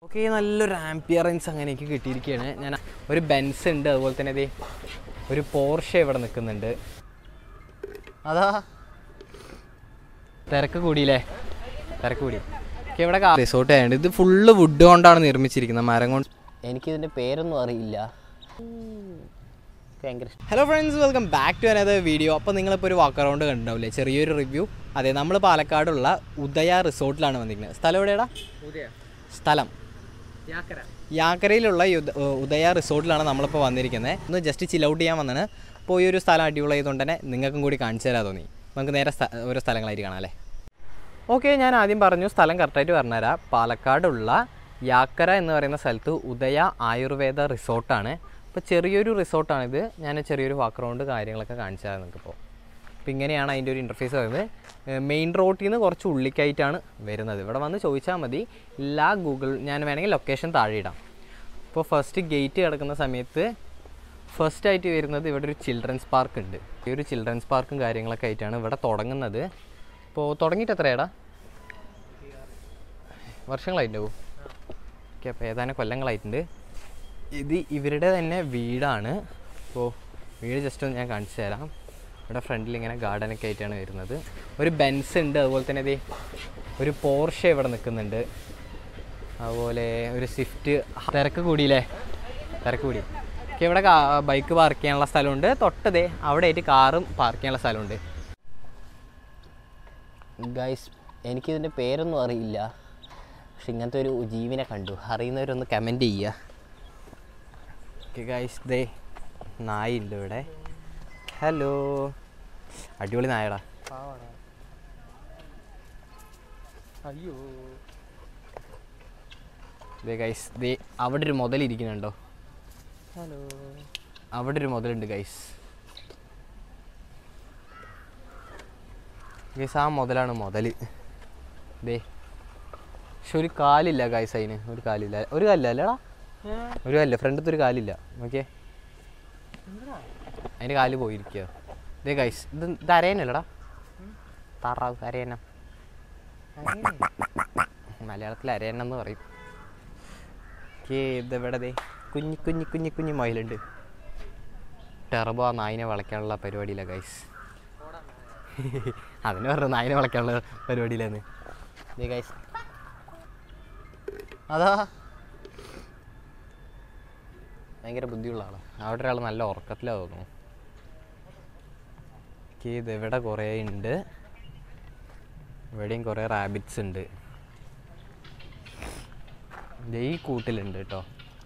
Okay, നല്ലൊരു ആംബിയറൻസ് അങ്ങനെ എനിക്ക് കിട്ടിയിരിക്കുകയാണ്. ഞാൻ ഒരു ബെൻസ് ഉണ്ട്, അതുപോലെ തന്നെ ഒരു പോർഷെ ഇവിടെ നിൽക്കുന്നുണ്ട്. അതാ തിരക്ക് കൂടിയില്ലേ, തിരക്ക് കൂടി. ഓക്കെ, ഇവിടെ റിസോർട്ട് ആയതുകൊണ്ട് ഇത് ഫുള്ള് വുഡ് കൊണ്ടാണ് നിർമ്മിച്ചിരിക്കുന്നത്, മരം കൊണ്ട്. എനിക്കിതിൻ്റെ പേരൊന്നും അറിയില്ല. ഭയങ്കര ഇഷ്ടം. Hello friends, welcome back to another video. അപ്പോൾ നിങ്ങളിപ്പോൾ ഒരു വാക്ക് അറൗണ്ട് കണ്ടിട്ടുണ്ടാവില്ലേ, ചെറിയൊരു റിവ്യൂ. അതെ, നമ്മൾ പാലക്കാടുള്ള ഉദയ റിസോർട്ടിലാണ് വന്നിരിക്കുന്നത്. സ്ഥലം എവിടെയാടാ? സ്ഥലം യാക്കരയിലുള്ള ഉദയ റിസോർട്ടിലാണ് നമ്മളിപ്പോൾ വന്നിരിക്കുന്നത്. ഒന്ന് ജസ്റ്റ് ചിൽ ഔട്ട് ചെയ്യാൻ വന്നാണ്. അപ്പോൾ ഈ ഒരു സ്ഥലം അടിപൊളിയായതുകൊണ്ട് തന്നെ നിങ്ങൾക്കും കൂടി കാണിച്ചു തരാൻ തോന്നി. നമുക്ക് നേരെ ഓരോ സ്ഥലങ്ങളായിട്ട് കാണാം അല്ലേ. ഓക്കെ, ഞാൻ ആദ്യം പറഞ്ഞു, സ്ഥലം കറക്റ്റായിട്ട് പറഞ്ഞുതരാം. പാലക്കാടുള്ള യാക്കര എന്ന് പറയുന്ന സ്ഥലത്ത് ഉദയ ആയുർവേദ റിസോർട്ടാണ്. അപ്പോൾ ചെറിയൊരു റിസോർട്ടാണിത്. ഞാൻ ചെറിയൊരു വാക്ക് റൗണ്ട് കാര്യങ്ങളൊക്കെ കാണിച്ചു തരാം നിങ്ങൾക്കിപ്പോൾ. അപ്പോൾ ഇങ്ങനെയാണ് അതിൻ്റെ ഒരു ഇൻ്റർഫേസ് വരുന്നത്. മെയിൻ റോഡിൽ നിന്ന് കുറച്ച് ഉള്ളിക്കായിട്ടാണ് വരുന്നത്. ഇവിടെ വന്ന് ചോദിച്ചാൽ മതി. ഞാൻ വേണമെങ്കിൽ ലൊക്കേഷൻ താഴെ ഇടാം. ഇപ്പോൾ ഫസ്റ്റ് ഗേറ്റ് കിടക്കുന്ന സമയത്ത് ഫസ്റ്റായിട്ട് വരുന്നത് ഇവിടെ ഒരു ചിൽഡ്രൻസ് പാർക്ക് ഉണ്ട്. ഈ ഒരു ചിൽഡ്രൻസ് പാർക്കും കാര്യങ്ങളൊക്കെ ആയിട്ടാണ് ഇവിടെ തുടങ്ങുന്നത്. ഇപ്പോൾ തുടങ്ങിയിട്ട് എത്രയാടാ? വർഷങ്ങളായിട്ടുണ്ടാവും. ഓക്കെ, അപ്പോൾ ഏതാനും കൊല്ലങ്ങളായിട്ടുണ്ട്. ഇത് ഇവരുടെ തന്നെ വീടാണ്. അപ്പോൾ വീട് ജസ്റ്റ് ഒന്ന് ഞാൻ കാണിച്ചു തരാം. ഇവിടെ ഫ്രണ്ടിൽ ഇങ്ങനെ ഗാർഡനൊക്കെ ആയിട്ടാണ് വരുന്നത്. ഒരു ബെൻസ് ഉണ്ട്, അതുപോലെ തന്നെ ഒരു പോർഷെ ഇവിടെ നിൽക്കുന്നുണ്ട്. അതുപോലെ ഒരു സ്വിഫ്റ്റ്. തിരക്ക് കൂടിയില്ലേ, തിരക്ക് കൂടി. ഓക്കെ, ഇവിടെ ബൈക്ക് പാർക്ക് ചെയ്യാനുള്ള സ്ഥലമുണ്ട്. തൊട്ടതേ അവിടെ ആയിട്ട് കാറും പാർക്ക് ചെയ്യാനുള്ള സ്ഥലമുണ്ട്. ഗൈസ്, എനിക്കിതിൻ്റെ പേരൊന്നും അറിയില്ല, പക്ഷെ ഇങ്ങനത്തെ ഒരു ജീവിനെ കണ്ടു. അറിയുന്നവരൊന്ന് കമൻറ്റ് ചെയ്യുക. ഓക്കെ ഗൈസ്, ദേ നായുണ്ട് ഇവിടെ. ഹലോ, അടിപൊളി നായടാ. അയ്യോ, ദേ ഗൈസ്, ദേ അവിടെ ഒരു മുതലിരിക്കുന്നുണ്ടോ? ഹലോ, അവിടെ ഒരു മുതലുണ്ട് ഗൈസ്. ഗൈസ്, ആ മുതലാണ് മുതൽ. ദേ, പക്ഷെ ഒരു കാലില്ല ഗൈസ്, അതിന് ഒരു കാലില്ല. ഒരു കാലില്ല അല്ലേടാ, ഒരു കാലില്ല, ഫ്രണ്ടത്തെ ഒരു കാലില്ല. ഓക്കെ, അതിൻ്റെ കാല് പോയിരിക്കുക. ഇതേ ഗൈസ്, ഇത് അരയനല്ലടാ, താറാവ്, അരയന. മലയാളത്തിൽ അരയന എന്ന് പറയും. ഓക്കെ, ഇതെവിടെ ദേ കുഞ്ഞി കുഞ്ഞി കുഞ്ഞി കുഞ്ഞി മയിലുണ്ട്. ടെർബോ ആ നായിനെ വളയ്ക്കാനുള്ള പരിപാടിയില്ല ഗൈസ്. അതിന് പറഞ്ഞു നായിനെ വളയ്ക്കാനുള്ള പരിപാടിയില്ലെന്ന്. ഇതേ ഗൈസ്, അതാ ഭയങ്കര ബുദ്ധിയുള്ള ആളാണ്. അവിടെ ഒരാൾ നല്ല ഉറക്കത്തിലാണ് തോന്നുന്നു. ഓക്കെ, ഇതെവിടെ കുറേ ഉണ്ട്. ഇവിടെയും കുറേ റാബിറ്റ്സ് ഉണ്ട്. ഈ കൂട്ടിലുണ്ട് കേട്ടോ.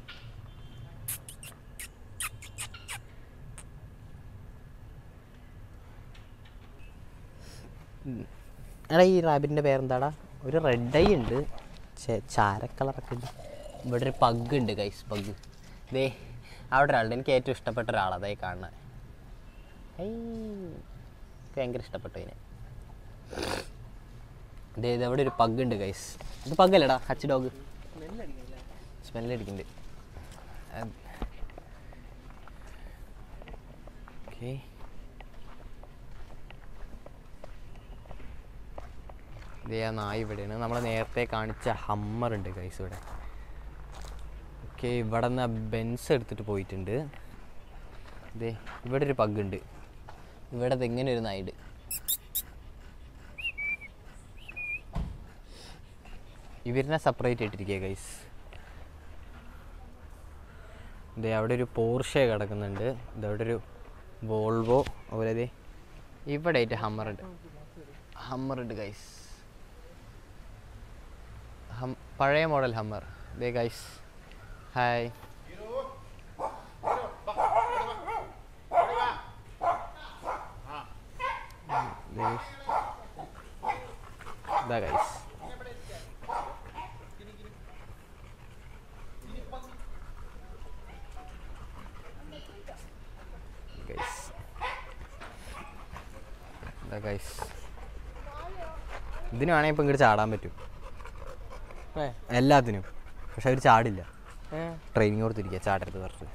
എടാ, ഈ റാബിറ്റിൻ്റെ പേരെന്താടാ? ഒരു റെഡ് ഐ ഉണ്ട്, ചാര കളറൊക്കെ ഉണ്ട്. ഇവിടെ ഒരു പഗ് ഉണ്ട് ഗൈസ്, പഗ്. ദേ അവിടെ ഒരാളുണ്ട്, എനിക്ക് ഏറ്റവും ഇഷ്ടപ്പെട്ട ഒരാളാണ് അതായി കാണുന്നത്. ഭയങ്കര ഇഷ്ടപ്പെട്ടു ഇതിനെ. ദേ ഇതവിടെ ഒരു പഗ് ഉണ്ട് ഗൈസ്. ഇത് പഗ്ഗല്ലേടാ, ഹച്ച് ഡോഗ്. സ്മെല്ലടിക്കുന്നുണ്ട്. ഓക്കെ, ഇതേ ആ നായ ഇവിടെയാണ്. നമ്മൾ നേരത്തെ കാണിച്ച ഹമ്മർ ഉണ്ട് ഗൈസ് ഇവിടെ. ഓക്കെ, ഇവിടെ നിന്ന് ബെൻസ് എടുത്തിട്ട് പോയിട്ടുണ്ട്. ഇതേ ഇവിടെ ഒരു പഗ് ഉണ്ട്. ഇവിടെ ഇങ്ങനെ ഒരു നായുണ്ട്. ഇവരിനെ സെപ്പറേറ്റ് ഇട്ടിരിക്കുക ഗൈസ്. ഇതേ അവിടെ ഒരു പോർഷെ കിടക്കുന്നുണ്ട്. ഇതവിടെ ഒരു വോൾവോ. അതുപോലെ ഇതേ ഇവിടെ ആയിട്ട് ഹമ്മർ ഉണ്ട് ഗൈസ്. പഴയ മോഡൽ ഹമ്മർ. ദേ ഗൈസ്, ഹായ്. ഇതാ ഗൈസ്, ഗൈസ് ഇതിന് വേണമെങ്കിൽ ഇപ്പം ഇങ്ങോട്ട് ചാടാൻ പറ്റും എല്ലാത്തിനും, പക്ഷെ അവർ ചാടില്ല. ട്രെയിനിങ് കൊടുത്തിരിക്കുക, ചാടരുത് കുറച്ച്.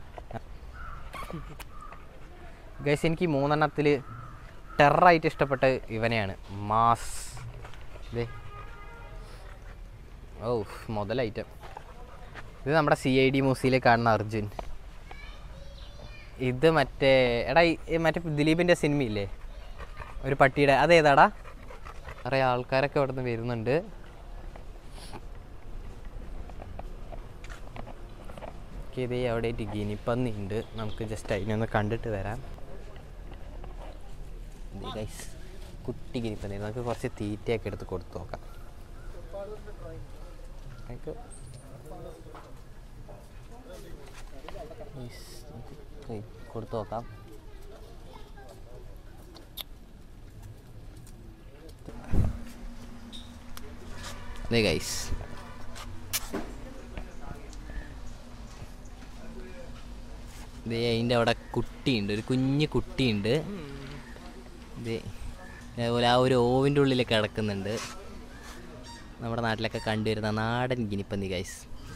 ഗൈസ്, എനിക്ക് 3 ടെററായിട്ട് ഇഷ്ടപ്പെട്ട ഇവനെയാണ്, മാസ്. ഓ മുതൽ ഐറ്റം. ഇത് നമ്മുടെ CID മൂസിയിൽ കാണുന്ന അർജുൻ. ഇത് മറ്റേ എടാ മറ്റേ ദിലീപിൻ്റെ സിനിമയില്ലേ ഒരു പട്ടിയുടെ, അതേതാടാ? കുറേ ആൾക്കാരൊക്കെ അവിടെ നിന്ന് വരുന്നുണ്ട്. ഇതേ അവിടെ ആയിട്ട് ഗിനിപ്പന്നി ഉണ്ട്. നമുക്ക് ജസ്റ്റ് അതിനൊന്ന് കണ്ടിട്ട് വരാം. കുട്ടി ഗിനിപ്പന്നി, നമുക്ക് കുറച്ച് തീറ്റയൊക്കെ എടുത്ത് കൊടുത്തു നോക്കാം. കൊടുത്തു നോക്കാം. ഗൈസ് അതിൻ്റെ അവിടെ കുട്ടിയുണ്ട്, ഒരു കുഞ്ഞു കുട്ടിയുണ്ട്. അതേപോലെ ആ ഒരു ഓവിൻ്റെ ഉള്ളിലൊക്കെ കിടക്കുന്നുണ്ട്. നമ്മുടെ നാട്ടിലൊക്കെ കണ്ടുവരുന്ന നാടൻ ഗിനിപ്പന്നി ഗൈസ്.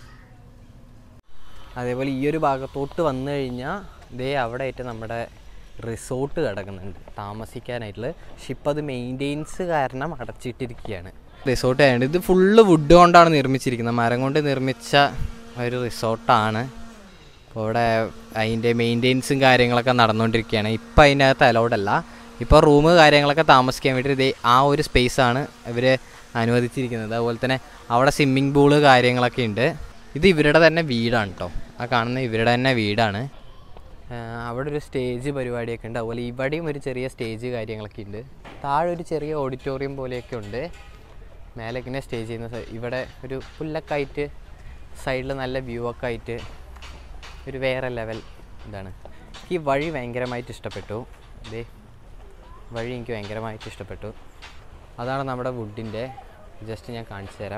അതേപോലെ ഈ ഒരു ഭാഗത്തോട്ട് വന്നു കഴിഞ്ഞാൽ അവിടെ ആയിട്ട് നമ്മുടെ റിസോർട്ട് കിടക്കുന്നുണ്ട് താമസിക്കാനായിട്ടുള്ള. പക്ഷെ ഇപ്പം അത് മെയിൻ്റെനൻസ് കാരണം അടച്ചിട്ടിരിക്കുകയാണ്. റിസോർട്ട് ആയതുകൊണ്ട് ഇത് ഫുള്ള് വുഡ് കൊണ്ടാണ് നിർമ്മിച്ചിരിക്കുന്നത്, മരം കൊണ്ട് നിർമ്മിച്ച ഒരു റിസോർട്ടാണ്. അപ്പോൾ ഇവിടെ അതിൻ്റെ മെയിൻ്റെനൻസും കാര്യങ്ങളൊക്കെ നടന്നുകൊണ്ടിരിക്കുകയാണ്. ഇപ്പം അതിൻ്റെ അകത്ത് അലൗഡല്ല. ഇപ്പോൾ റൂം കാര്യങ്ങളൊക്കെ താമസിക്കാൻ വേണ്ടി ആ ഒരു സ്പേസാണ് ഇവർ അനുവദിച്ചിരിക്കുന്നത്. അതുപോലെ തന്നെ അവിടെ സ്വിമ്മിംഗ് പൂള് കാര്യങ്ങളൊക്കെ ഉണ്ട്. ഇത് ഇവരുടെ തന്നെ വീടാണ് കേട്ടോ, ആ കാണുന്ന ഇവരുടെ തന്നെ വീടാണ്. അവിടെ ഒരു സ്റ്റേജ് പരിപാടിയൊക്കെ ഉണ്ട്. അതുപോലെ ഇവിടെയും ഒരു ചെറിയ സ്റ്റേജ് കാര്യങ്ങളൊക്കെ ഉണ്ട്. താഴെ ഒരു ചെറിയ ഓഡിറ്റോറിയം പോലെയൊക്കെ ഉണ്ട്. മേലെ ഇങ്ങനെ സ്റ്റേ ചെയ്യുന്ന ഇവിടെ ഒരു പുല്ലൊക്കെ ആയിട്ട് സൈഡിൽ നല്ല വ്യൂ ഒക്കെ ആയിട്ട് ഒരു വേറെ ലെവൽ ഇതാണ്. ഈ വഴി ഭയങ്കരമായിട്ട് ഇഷ്ടപ്പെട്ടു. ഇതേ വഴി എനിക്ക് ഭയങ്കരമായിട്ട് ഇഷ്ടപ്പെട്ടു. അതാണ് നമ്മുടെ വുഡിൻ്റെ. ജസ്റ്റ് ഞാൻ കാണിച്ചു തരാം.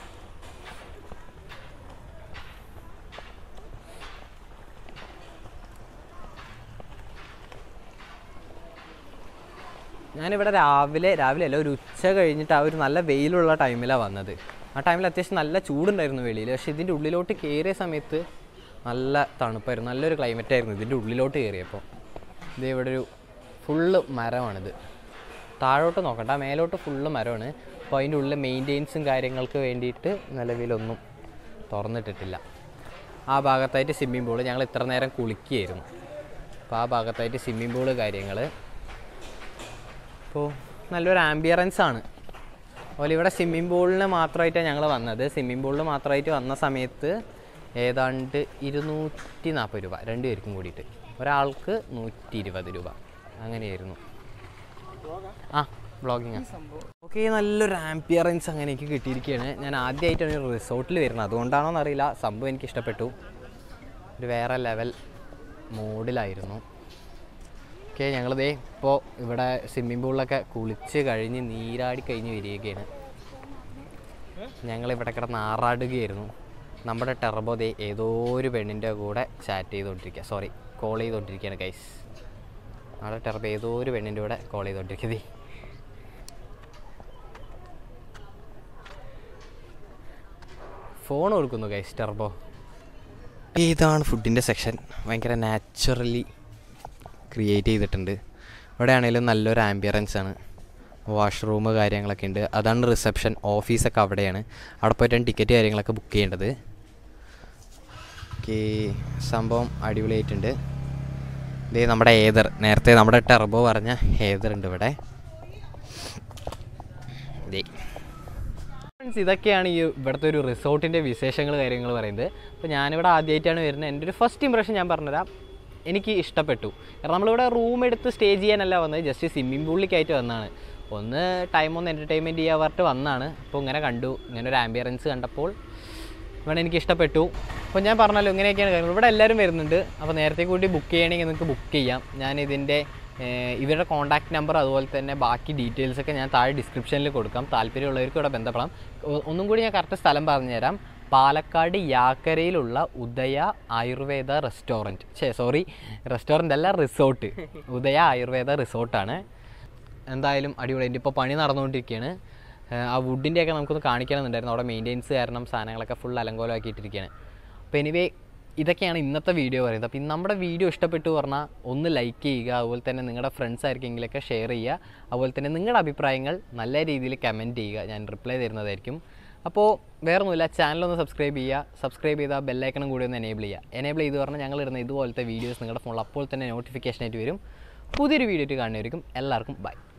ഞാനിവിടെ രാവിലെ അല്ല ഒരു ഉച്ച കഴിഞ്ഞിട്ട് ആ ഒരു നല്ല വെയിലുള്ള ടൈമിലാണ് വന്നത്. ആ ടൈമിൽ അത്യാവശ്യം നല്ല ചൂടുണ്ടായിരുന്നു വെളിയിൽ. പക്ഷേ ഇതിൻ്റെ ഉള്ളിലോട്ട് കയറിയ സമയത്ത് നല്ല തണുപ്പായിരുന്നു, നല്ലൊരു ക്ലൈമറ്റ് ആയിരുന്നു ഇതിൻ്റെ ഉള്ളിലോട്ട് കയറിയപ്പോൾ. ഇത് ഇവിടെ ഒരു ഫുള്ള് മരമാണിത്. താഴോട്ട് നോക്കണ്ട, മേലോട്ട് ഫുള്ള് മരമാണ്. അപ്പോൾ അതിൻ്റെ ഉള്ളിൽ മെയിൻ്റെനൻസും കാര്യങ്ങൾക്ക് വേണ്ടിയിട്ട് നിലവിലൊന്നും തുറന്നിട്ടിട്ടില്ല. ആ ഭാഗത്തായിട്ട് സ്വിമ്മിംഗ് പൂള്, ഞങ്ങൾ ഇത്ര നേരം കുളിക്കുകയായിരുന്നു. അപ്പോൾ ആ ഭാഗത്തായിട്ട് സ്വിമ്മിംഗ് പൂള് കാര്യങ്ങൾ. അപ്പോൾ നല്ലൊരു ആംബിയറൻസ് ആണ്. അതുപോലെ ഇവിടെ സ്വിമ്മിംഗ് പൂളിന് മാത്രമായിട്ടാണ് ഞങ്ങൾ വന്നത്. സ്വിമ്മിംഗ് പൂളിന് മാത്രമായിട്ട് വന്ന സമയത്ത് ഏതാണ്ട് 240 രൂപ രണ്ടുപേർക്കും കൂടിയിട്ട്. ഒരാൾക്ക് 120 രൂപ അങ്ങനെയായിരുന്നു. ആ വ്ളോഗിങ്. ഓക്കെ, നല്ലൊരു ആംബിയറൻസ് അങ്ങനെ എനിക്ക് കിട്ടിയിരിക്കുകയാണ്. ഞാൻ ആദ്യമായിട്ടാണ് ഒരു റിസോർട്ടിൽ വരുന്നത്, അതുകൊണ്ടാണോ എന്നറിയില്ല, സംഭവം എനിക്ക് ഇഷ്ടപ്പെട്ടു. ഒരു വേറെ ലെവൽ മൂഡിലായിരുന്നു. ഓക്കെ, ഞങ്ങളിതേ ഇപ്പോൾ ഇവിടെ സ്വിമ്മിംഗ് പൂളിലൊക്കെ കുളിച്ച് കഴിഞ്ഞ് നീരാടി കഴിഞ്ഞ് വരികയാണ്. ഞങ്ങളിവിടെ കിടന്ന് ആറാടുകയായിരുന്നു. നമ്മുടെ ടെർബോ ദേ ഏതോ ഒരു പെണ്ണിൻ്റെ കൂടെ ചാറ്റ് ചെയ്തുകൊണ്ടിരിക്കുക, സോറി കോൾ ചെയ്തുകൊണ്ടിരിക്കുകയാണ് ഗൈസ്. നമ്മുടെ ടെർബോ ഏതോ ഒരു പെണ്ണിൻ്റെ കൂടെ കോൾ ചെയ്തുകൊണ്ടിരിക്കുന്നത്. ഫോൺ കൊടുക്കുന്നു ഗൈസ് ടെർബോ. ഇതാണ് ഫുഡിൻ്റെ സെക്ഷൻ. ഭയങ്കര നാച്ചുറലി ക്രിയേറ്റ് ചെയ്തിട്ടുണ്ട്. ഇവിടെ ആണെങ്കിലും നല്ലൊരു ആംബിയറൻസ് ആണ്. വാഷ്റൂം കാര്യങ്ങളൊക്കെ ഉണ്ട്. അതാണ് റിസപ്ഷൻ. ഓഫീസൊക്കെ അവിടെയാണ്. അവിടെ പോയിട്ടാണ് ടിക്കറ്റ് കാര്യങ്ങളൊക്കെ ബുക്ക് ചെയ്യേണ്ടത്. ഓക്കെ, സംഭവം അടിപൊളിയായിട്ടുണ്ട്. ഇതേ നമ്മുടെ ഏതർ, നേരത്തെ നമ്മുടെ ടെർബോ പറഞ്ഞ ഏതർ ഉണ്ട് ഇവിടെ. ഇതേ ഇതൊക്കെയാണ് ഈ ഇവിടുത്തെ ഒരു റിസോർട്ടിൻ്റെ വിശേഷങ്ങൾ കാര്യങ്ങൾ പറയുന്നത്. അപ്പോൾ ഞാനിവിടെ ആദ്യമായിട്ടാണ് വരുന്നത്. എൻ്റെ ഒരു ഫസ്റ്റ് ഇംപ്രഷൻ ഞാൻ പറഞ്ഞുതരാം. എനിക്ക് ഇഷ്ടപ്പെട്ടു. കാരണം നമ്മളിവിടെ റൂം എടുത്ത് സ്റ്റേ ചെയ്യാനല്ല വന്നത്, ജസ്റ്റ് സ്വിമ്മിംഗ് പൂളിലേക്കായിട്ട് വന്നതാണ്. ഒന്ന് ടൈം ഒന്ന് എൻ്റർടൈൻമെൻറ്റ് ചെയ്യാൻ പറഞ്ഞിട്ട് വന്നതാണ്. അപ്പോൾ ഇങ്ങനെ കണ്ടു, ഇങ്ങനെ ഒരു ആംബിയറൻസ് കണ്ടപ്പോൾ ഇവിടെ എനിക്ക് ഇഷ്ടപ്പെട്ടു. അപ്പോൾ ഞാൻ പറഞ്ഞല്ലോ ഇങ്ങനെയൊക്കെയാണ് കാര്യങ്ങൾ. ഇവിടെ എല്ലാവരും വരുന്നുണ്ട്. അപ്പോൾ നേരത്തെ കൂടി ബുക്ക് ചെയ്യണമെങ്കിൽ നിങ്ങൾക്ക് ബുക്ക് ചെയ്യാം. ഞാൻ ഇതിൻ്റെ ഇവരുടെ കോൺടാക്റ്റ് നമ്പർ അതുപോലെ തന്നെ ബാക്കി ഡീറ്റെയിൽസൊക്കെ ഞാൻ താഴെ ഡിസ്ക്രിപ്ഷനിൽ കൊടുക്കാം. താല്പര്യമുള്ളവർക്ക് ഇവിടെ ബന്ധപ്പെടാം. ഒന്നും കൂടി ഞാൻ കറക്റ്റ് സ്ഥലം പറഞ്ഞുതരാം. പാലക്കാട് യാക്കരയിലുള്ള ഉദയ ആയുർവേദ റെസ്റ്റോറൻറ്റ് അല്ല, റിസോർട്ട്. ഉദയ ആയുർവേദ റിസോർട്ടാണ്. എന്തായാലും അടിപൊളിയായിട്ട് ഇപ്പോൾ പണി നടന്നുകൊണ്ടിരിക്കുകയാണ്. ആ വുഡിൻ്റെയൊക്കെ നമുക്കൊന്ന് കാണിക്കണമെന്നുണ്ടായിരുന്നു. അവിടെ മെയിൻ്റെനൻസ് കാരണം സാധനങ്ങളൊക്കെ ഫുൾ അലങ്കോലമാക്കിയിട്ടിരിക്കുകയാണ്. അപ്പോൾ എനിവേ ഇതൊക്കെയാണ് ഇന്നത്തെ വീഡിയോ പറയുന്നത്. അപ്പോൾ നമ്മുടെ വീഡിയോ ഇഷ്ടപ്പെട്ടു പറഞ്ഞാൽ ഒന്ന് ലൈക്ക് ചെയ്യുക. അതുപോലെ തന്നെ നിങ്ങളുടെ ഫ്രണ്ട്സ് ആർക്കെങ്കിലൊക്കെ ഷെയർ ചെയ്യുക. അതുപോലെ തന്നെ നിങ്ങളുടെ അഭിപ്രായങ്ങൾ നല്ല രീതിയിൽ കമൻറ്റ് ചെയ്യുക. ഞാൻ റിപ്ലൈ തരുന്നതായിരിക്കും. അപ്പോൾ വേറെ ഒന്നുമില്ല, ചാനലൊന്ന് സബ്സ്ക്രൈബ് ചെയ്യുക. സബ്സ്ക്രൈബ് ചെയ്താൽ ബെല്ലൈക്കണും കൂടി ഒന്ന് എനേബിൾ ചെയ്യുക. എനേബിൾ ചെയ്ത് പറഞ്ഞാൽ ഞങ്ങളിടുന്ന ഇതുപോലത്തെ വീഡിയോസ് നിങ്ങളുടെ ഫോണിൽ അപ്പോൾ തന്നെ നോട്ടിഫിക്കേഷനായിട്ട് വരും. പുതിയൊരു വീഡിയോ ആയിട്ട് കാണുന്നതായിരിക്കും. എല്ലാവർക്കും ബൈ.